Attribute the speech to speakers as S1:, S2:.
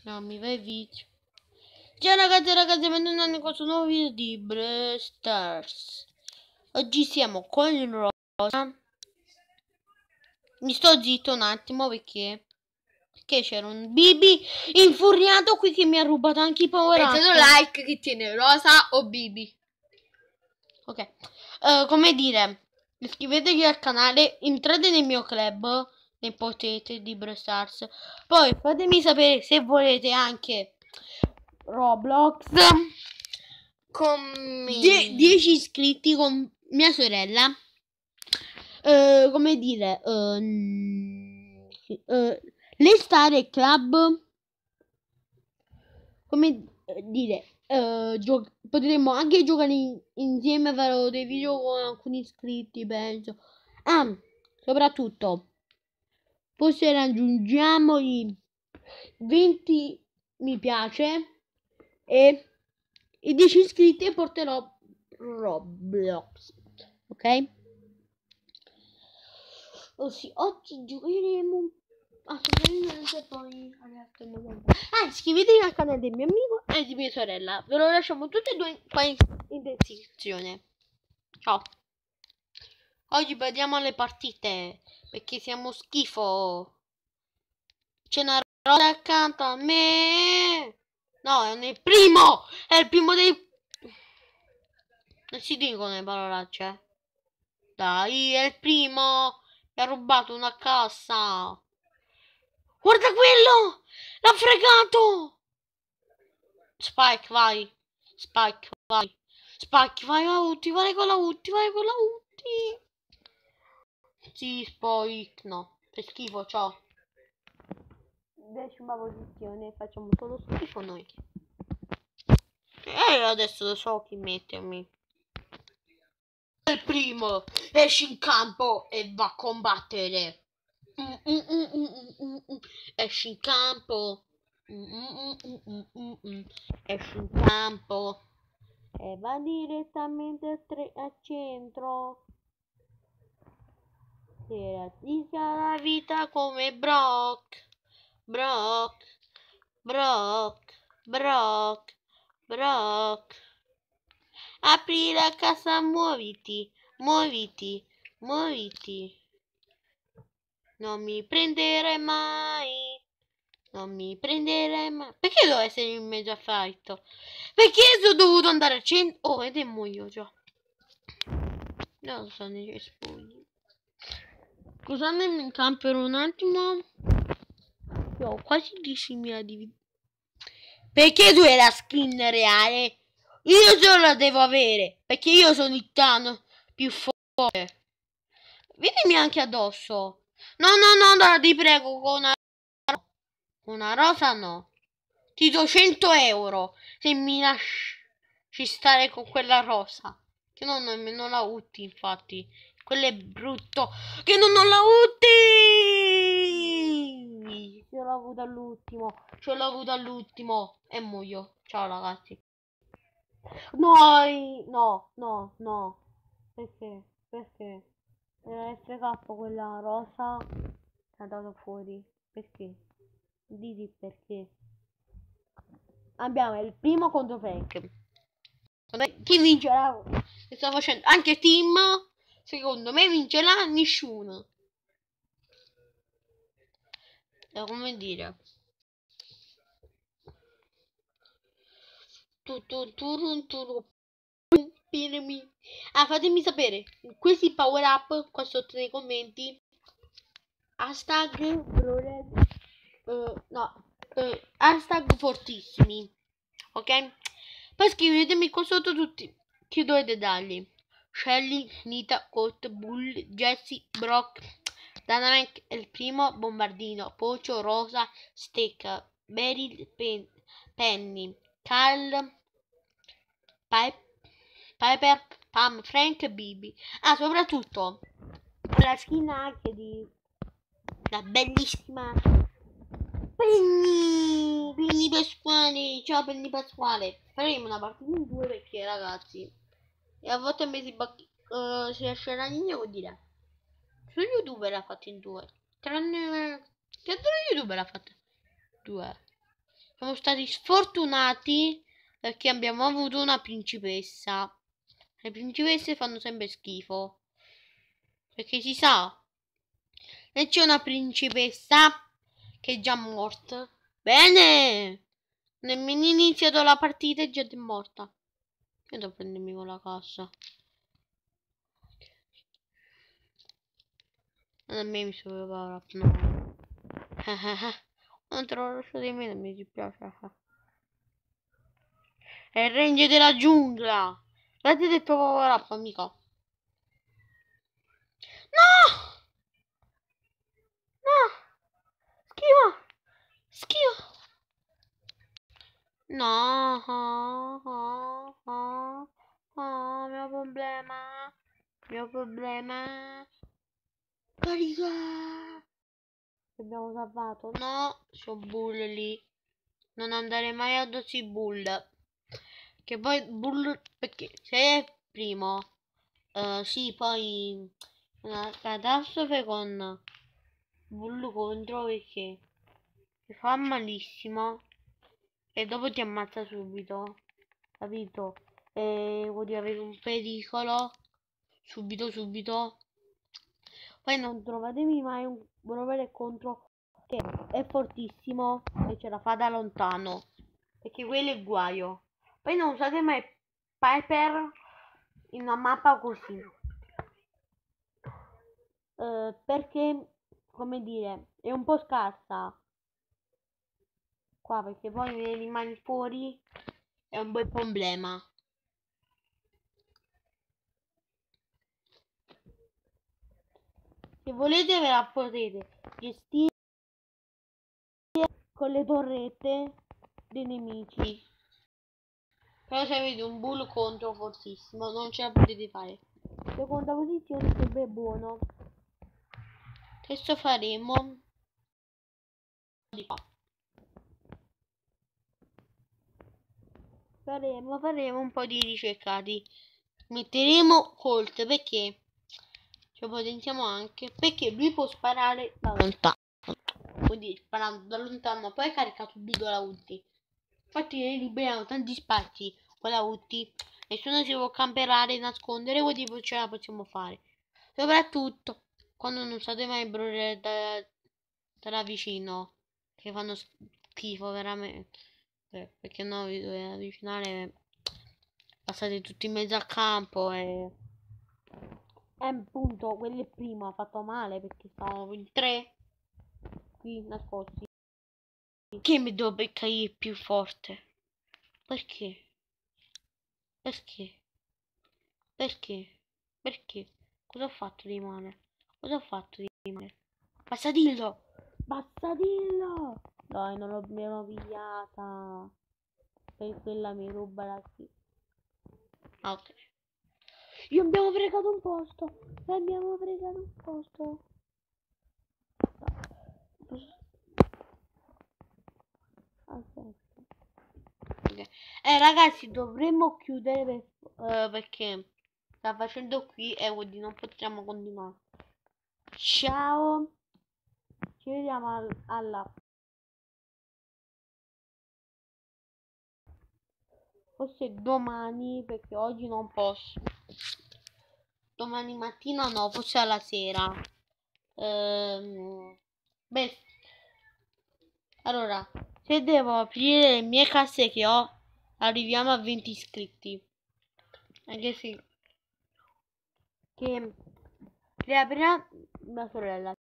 S1: No, mi vai video. Ciao ragazzi e ragazze, bentornati in questo nuovo video di Brawl Stars. Oggi siamo con il Rosa. Mi sto zitto un attimo perché c'era un Bibi infuriato qui che mi ha rubato anche i power up.
S2: Mettete un like chi tiene Rosa o Bibi.
S1: Ok, come dire, iscrivetevi al canale, entrate nel mio club, ne potete, di Brawl Stars. Poi fatemi sapere se volete anche Roblox.
S2: Con
S1: 10 iscritti con mia sorella. Come dire, le Star Club. Come dire, potremmo anche giocare insieme, farò dei video con alcuni iscritti, penso. Ah, soprattutto, forse raggiungiamo i 20 mi piace e i 10 iscritti e porterò Roblox, ok? Oggi giocheremo assolutamente poi iscrivetevi al canale del mio amico e di mia sorella, ve lo lasciamo tutti e due qua in descrizione. Ciao. Oggi vediamo le partite perché siamo schifo. C'è una rosa accanto a me. No, è il primo! È il primo dei... Non si dicono le parolacce. Dai, è il primo! Mi ha rubato una cassa! Guarda quello! L'ha fregato! Spike, vai! Spike, vai! Spike, vai la ulti, vai con la ulti, vai con la ulti! Sì, Spike, no. Che schifo, ciao. 10ª posizione, facciamo solo schifo noi. E adesso so chi mettermi. Il primo esce in campo e va a combattere. Esce in campo. Esce in campo e va direttamente al centro. Si rischia la vita come Brock. Brock. Brock. Brock. Brock. Apri la casa, muoviti, muoviti, muoviti. Non mi prenderai mai. Non mi prenderai mai. Perché devo essere in mezzo a fight? Perché sono dovuto andare a centro? Oh, ed è muoio già. Non so nei cespugli. Scusatemi in campo per un attimo. Io ho quasi 10.000 di video. Perché tu hai la skin reale? Io solo la devo avere, perché io sono il Thanos più forte. Venimi anche addosso. No, ti prego, con una rosa no. Ti do 100 euro se mi lasci stare con quella rosa. Che non nemmeno la uti, infatti. Quello è brutto. Che non ho la uti! Ce l'ho avuto all'ultimo. Ce l'ho avuto all'ultimo. E muoio. Ciao ragazzi. No. Perché? Perché? Era FK quella rosa è andata fuori. Perché? Diti perché. Abbiamo il primo contro Frank. Chi vincerà? Che sto facendo? Anche team. Secondo me vincerà nessuno. Come dire. Fatemi sapere questi power up qua sotto nei commenti. Hashtag hashtag fortissimi. Ok? Poi scrivetemi qua sotto tutti chi dovete dargli. Shelly, Nita, Colt, Bull, Jesse, Brock, Dynamic, il primo, Bombardino, Pocio, Rosa, Steak, Beryl, Penny, Carl, Piper, Pam, Frank, Bibi. Ah, soprattutto la skin anche di la bellissima Penny Pasquale. Ciao Penny Pasquale. Faremo una partita in due perché ragazzi, e a volte mi si esce la linea, vuol dire su YouTube l'ha fatto in due, tranne che altro YouTube l'ha fatto due. Siamo stati sfortunati perché abbiamo avuto una principessa. Le principesse fanno sempre schifo. Perché si sa. E c'è una principessa che è già morta. Bene! Nemmeno iniziato la partita e già è morta. Io devo prendermi con la cassa. A me mi sono power up, no. Non te lo lascio di me, non mi dispiace. È il regno della giungla. Guardate del tuo power up, amico. No! No! Schifo! Schifo! No! Mio problema. Mio problema. Carica! Abbiamo salvato. No, c'ho Bull lì. Non andare mai addosso i Bull. Che poi Bull, perché se è primo, sì, poi una catastrofe con Bull contro perché ti fa malissimo e dopo ti ammazza subito, capito? E vuol dire avere un pericolo subito. Poi non trovatemi mai un rover contro che è fortissimo e ce la fa da lontano, perché quello è guaio. Poi non usate mai Piper in una mappa così, perché, come dire, è un po' scarsa qua, perché poi me ne rimani fuori, è un bel problema. Se volete ve la potete gestire con le torrette dei nemici. Però se avete un bull contro fortissimo non ce la potete fare. Seconda posizione sarebbe buono. Adesso faremo di qua. Faremo un po' di ricercati. Metteremo Colt perché ci potenziamo anche perché lui può sparare da lontano. Quindi sparando da lontano poi carica subito la ulti. Infatti ne liberiamo tanti spazi con la ulti. Nessuno si può camperare e nascondere, quindi ce la possiamo fare. Soprattutto quando non state mai brawler da vicino. Che fanno schifo veramente. Perché no vi dovete avvicinare. Passate tutti in mezzo al campo e appunto quello primo ha fatto male perché stavamo in 3 qui nascosti. Che mi devo beccare il più forte? Perché? Perché? Perché? Perché? Cosa ho fatto di male? Cosa ho fatto di male? Passadillo! Passadillo! Dai, non l'abbiamo pigliata. Per quella mi ruba la qui. Ah, ok. Io abbiamo fregato un posto. Abbiamo fregato un posto. Aspetta. Okay. Ragazzi, dovremmo chiudere perché sta facendo qui e quindi non possiamo continuare. Ciao, ci vediamo alla forse domani perché oggi non posso. Domani mattina no, forse alla sera. Beh, allora, se devo aprire le mie casse che ho, arriviamo a 20 iscritti. Anche se che le aprirà mia sorella.